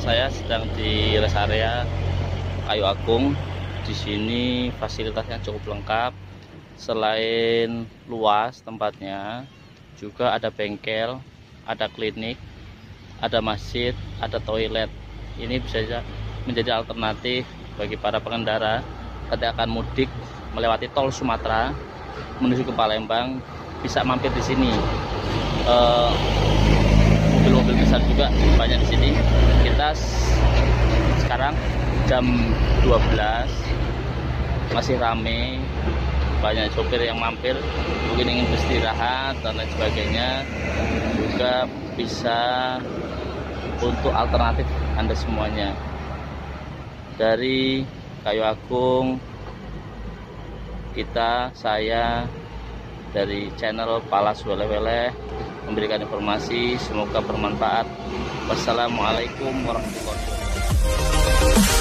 saya sedang di rest area Kayu Agung. Di sini fasilitasnya cukup lengkap. Selain luas tempatnya, juga ada bengkel, ada klinik, ada masjid, ada toilet. Ini bisa menjadi alternatif bagi para pengendara ketika akan mudik melewati tol Sumatera menuju ke Palembang, bisa mampir di sini. Mobil-mobil besar juga banyak di sini. Kita sekarang jam 12, masih rame, banyak sopir yang mampir, mungkin ingin beristirahat dan lain sebagainya. Juga bisa untuk alternatif Anda semuanya. Dari Kayu Agung, saya dari channel Palas Weleh-Weleh memberikan informasi, semoga bermanfaat. Wassalamualaikum warahmatullahi wabarakatuh.